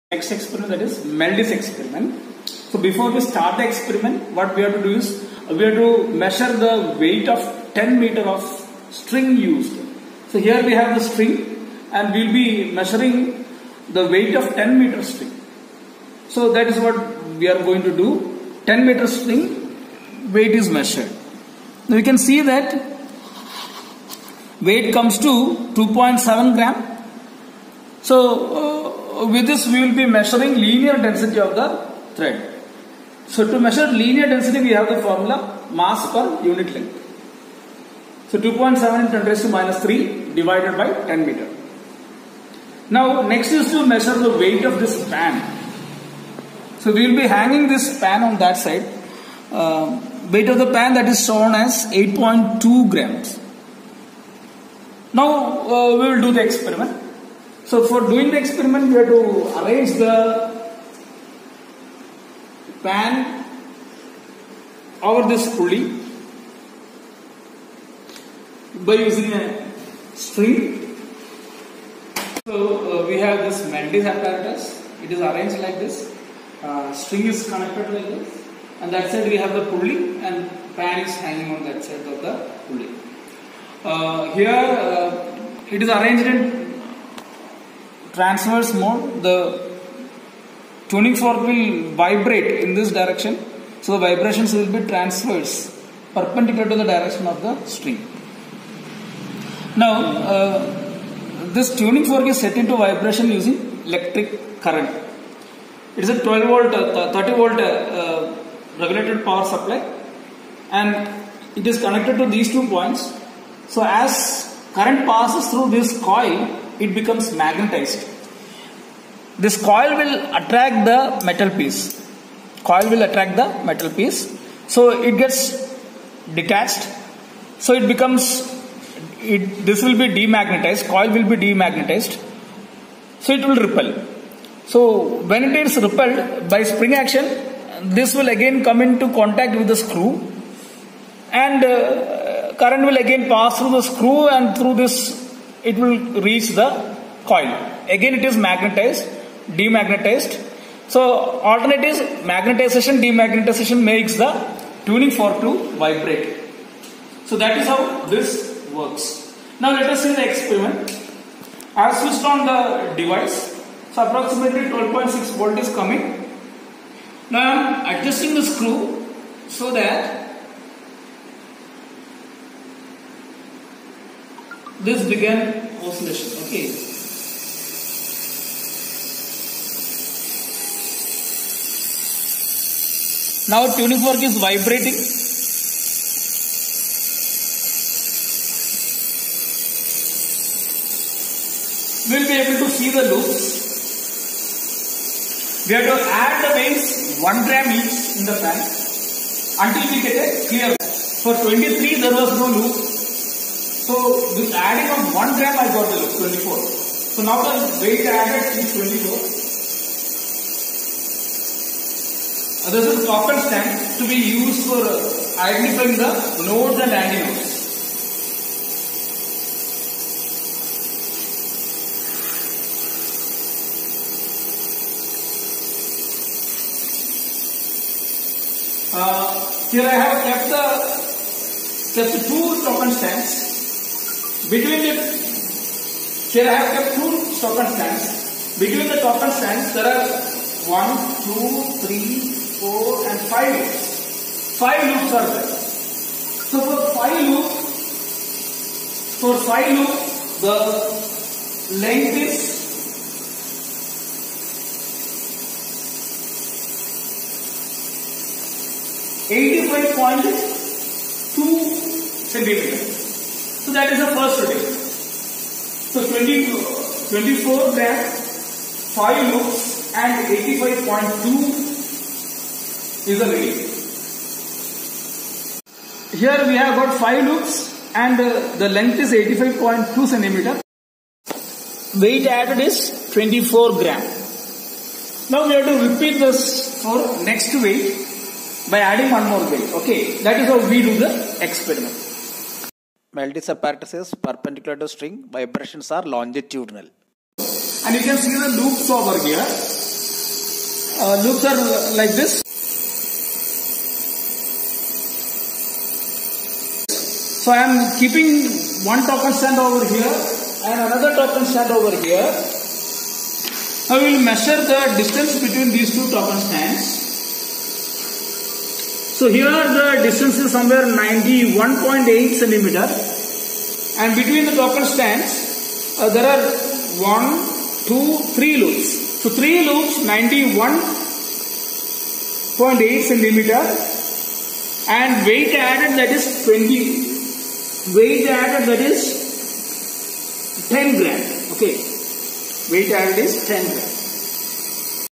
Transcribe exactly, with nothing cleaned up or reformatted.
Next experiment, that is Meldis experiment. So before we start the experiment, what we have to do is we have to measure the weight of ten meter of string used. So here we have the string and we will be measuring the weight of ten meter string. So that is what we are going to do. ten meter string weight is measured. Now we can see that weight comes to two point seven gram. So uh, with this we will be measuring linear density of the thread. So to measure linear density we have the formula mass per unit length. So two point seven into ten raised to minus three divided by ten meter. Now next is to measure the weight of this span. So we will be hanging this span on that side. Uh, weight of the pan that is shown as eight point two grams. Now uh, we will do the experiment. So for doing the experiment we have to arrange the pan over this pulley by using a string. So uh, we have this Meldis apparatus. It is arranged like this. Uh, string is connected like this, and that side we have the pulley and pan is hanging on that side of the pulley. Uh, here uh, it is arranged in transverse mode. The tuning fork will vibrate in this direction, so the vibrations will be transverse, perpendicular to the direction of the string. Now uh, this tuning fork is set into vibration using electric current. It is a twelve volt, uh, thirty volt uh, regulated power supply, and it is connected to these two points. So as current passes through this coil, it becomes magnetized. This coil will attract the metal piece. Coil will attract the metal piece. So it gets detached. So it becomes, it, this will be demagnetized. Coil will be demagnetized. So it will repel. So when it is repelled by spring action, this will again come into contact with the screw, and uh, current will again pass through the screw, and through this it will reach the coil. Again it is magnetized, demagnetized. So alternate is magnetization, demagnetization makes the tuning fork to vibrate. So that is how this works. Now let us see the experiment. I have switched on the device. So approximately twelve point six volt is coming. Now I am adjusting the screw so that this began oscillation. Okay. Now tuning fork is vibrating. We will be able to see the loops. We have to add the weights one gram each in the pan until we get a clear. For twenty-three there was no loop. So with adding of one gram I got the loop, twenty-four. So now the weight added is twenty-four. Uh, this is copper stand to be used for uh, identifying the nodes and antinodes. Uh, here I have kept the kept two token stands. Between the here I have kept two token stands. Between the token stands there are one, two, three, four, and five loops. Five loops are there. So for five loops, for five loops, the length is eighty-five point two centimeters. So that is the first rotation. So twenty, twenty-four gram, five loops, and eighty-five point two is the weight. Here we have got five loops and uh, the length is eighty-five point two centimeter. Weight added is twenty-four gram. Now we have to repeat this for next weight by adding one more weight. Okay, that is how we do the experiment. Meldis apparatus is perpendicular to string, vibrations are longitudinal. And you can see the loops over here. uh, loops are like this. So I am keeping one token stand over here and another token stand over here. Now we will measure the distance between these two token stands. So here the distance is somewhere ninety-one point eight centimeter, and between the token stands uh, there are one, two, three loops. So three loops, ninety-one point eight centimeter, and weight added, that is twenty. Weight added, that is ten gram. Okay, weight added is ten gram.